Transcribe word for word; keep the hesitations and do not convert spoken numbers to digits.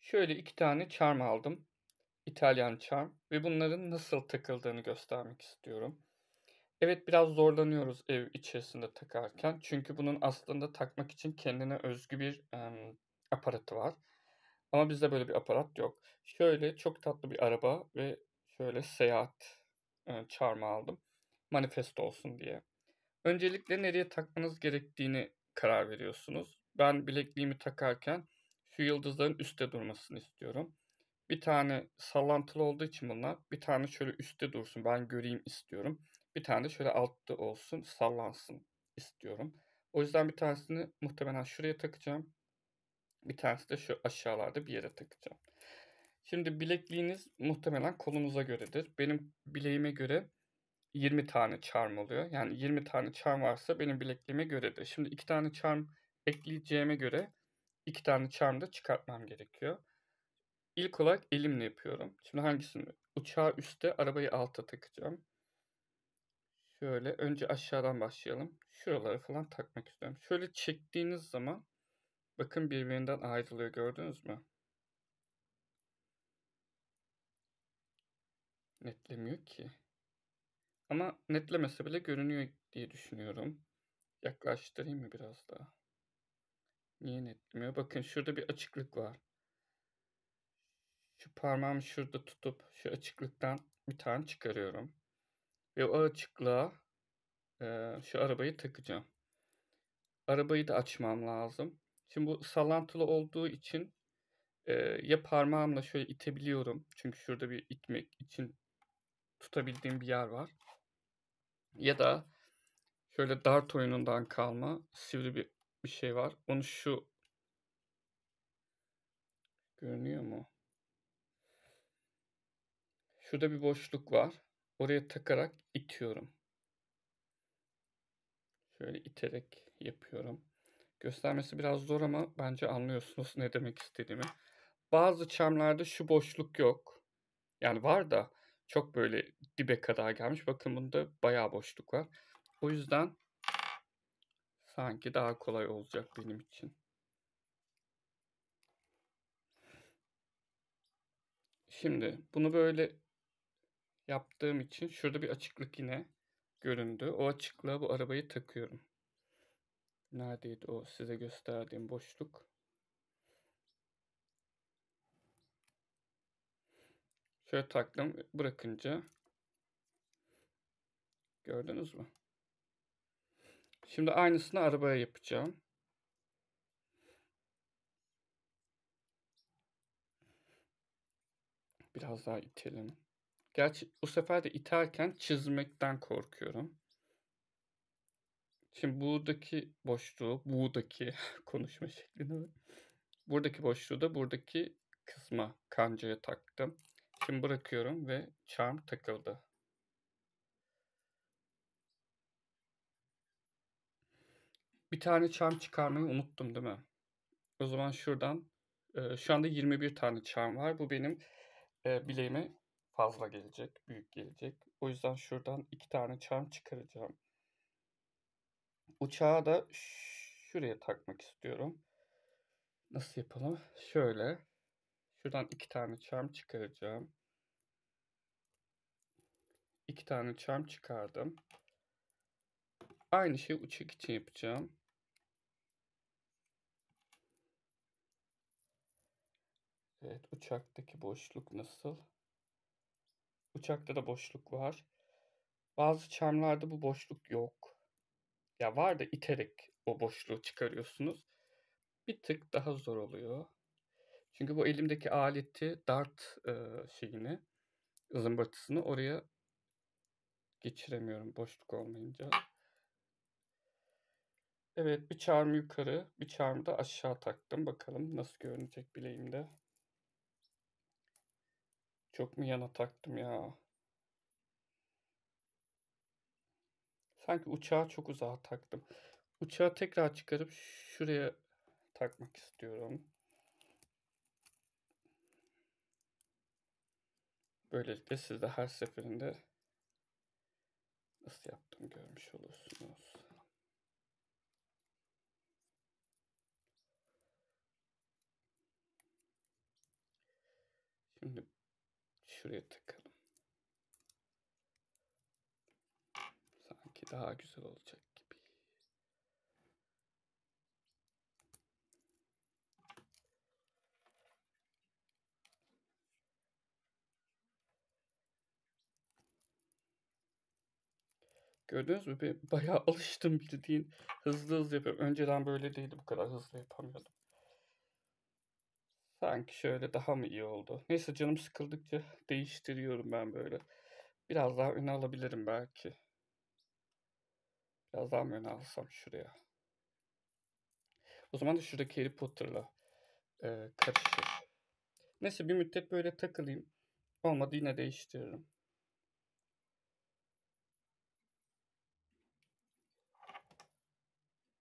Şöyle iki tane charm aldım. İtalyan charm ve bunların nasıl takıldığını göstermek istiyorum. Evet, biraz zorlanıyoruz ev içerisinde takarken. Çünkü bunun aslında takmak için kendine özgü bir, emm, aparatı var. Ama bizde böyle bir aparat yok. Şöyle çok tatlı bir araba ve şöyle seyahat, eee, charm'ı aldım. Manifest olsun diye. Öncelikle nereye takmanız gerektiğini karar veriyorsunuz. Ben bilekliğimi takarken şu yıldızların üstte durmasını istiyorum. Bir tane sallantılı olduğu için bunlar, bir tane şöyle üstte dursun, ben göreyim istiyorum. Bir tane de şöyle altta olsun, sallansın istiyorum. O yüzden bir tanesini muhtemelen şuraya takacağım. Bir tanesi de şu aşağılarda bir yere takacağım. Şimdi bilekliğiniz muhtemelen kolunuza göredir. Benim bileğime göre yirmi tane charm oluyor. Yani yirmi tane charm varsa benim bilekliğime göredir. Şimdi iki tane charm ekleyeceğime göre iki tane charm da çıkartmam gerekiyor. İlk olarak elimle yapıyorum. Şimdi hangisini? Uçağı üste, arabayı alta takacağım. Şöyle önce aşağıdan başlayalım. Şuralara falan takmak istiyorum. Şöyle çektiğiniz zaman bakın birbirinden ayrılıyor, gördünüz mü? Netlemiyor ki. Ama netlemese bile görünüyor diye düşünüyorum. Yaklaştırayım mı biraz daha? Niye netlemiyor? Bakın şurada bir açıklık var. Şu parmağımı şurada tutup şu açıklıktan bir tane çıkarıyorum. Ve o açıklığa e, şu arabayı takacağım. Arabayı da açmam lazım. Şimdi bu sallantılı olduğu için e, ya parmağımla şöyle itebiliyorum. Çünkü şurada bir itmek için tutabildiğim bir yer var. Ya da şöyle dart oyunundan kalma sivri bir, bir şey var. Onu şu görünüyor mu? Şurada bir boşluk var. Oraya takarak itiyorum. Şöyle iterek yapıyorum. Göstermesi biraz zor ama bence anlıyorsunuz ne demek istediğimi. Bazı çamlarda şu boşluk yok. Yani var da çok böyle dibe kadar gelmiş. Bakın bunda bayağı boşluk var. O yüzden sanki daha kolay olacak benim için. Şimdi bunu böyle yaptığım için şurada bir açıklık yine göründü. O açıklığa bu arabayı takıyorum. Neredeydi o size gösterdiğim boşluk? Şöyle taktım, bırakınca gördünüz mü? Şimdi aynısını arabaya yapacağım. Biraz daha itelim. Gerçi bu sefer de iterken çizmekten korkuyorum. Şimdi buradaki boşluğu, buradaki konuşma şeklini, buradaki boşluğu da buradaki kısma, kancaya taktım. Şimdi bırakıyorum ve charm takıldı. Bir tane charm çıkarmayı unuttum değil mi? O zaman şuradan, e, şu anda yirmi bir tane charm var. Bu benim e, bileğime fazla gelecek, büyük gelecek. O yüzden şuradan iki tane charm çıkaracağım. Uçağı da şuraya takmak istiyorum. Nasıl yapalım? Şöyle. Şuradan iki tane charm çıkaracağım. İki tane charm çıkardım. Aynı şeyi uçak için yapacağım. Evet, uçaktaki boşluk nasıl? Uçakta da boşluk var. Bazı charmlarda bu boşluk yok. Ya var da iterek o boşluğu çıkarıyorsunuz. Bir tık daha zor oluyor. Çünkü bu elimdeki aleti dart e, şeyini, zımbırtısını oraya geçiremiyorum boşluk olmayınca. Evet, bir charm yukarı, bir charm da aşağı taktım. Bakalım nasıl görünecek bileğimde. Çok mu yana taktım ya? Sanki uçağı çok uzağa taktım. Uçağı tekrar çıkarıp şuraya takmak istiyorum. Böylelikle siz de her seferinde nasıl yaptım görmüş olursunuz. Şimdi şuraya takalım. Sanki daha güzel olacak gibi. Gördünüz mü? Ben bayağı alıştım, bildiğin hızlı hızlı yapıyorum. Önceden böyle değildi, bu kadar hızlı yapamıyordum. Sanki şöyle daha mı iyi oldu? Neyse, canım sıkıldıkça değiştiriyorum ben böyle. Biraz daha öne alabilirim belki. Biraz daha mı öne alsam şuraya? O zaman da şuradaki Harry Potter'la e, karışır. Neyse, bir müddet böyle takılayım. Olmadı yine değiştiririm.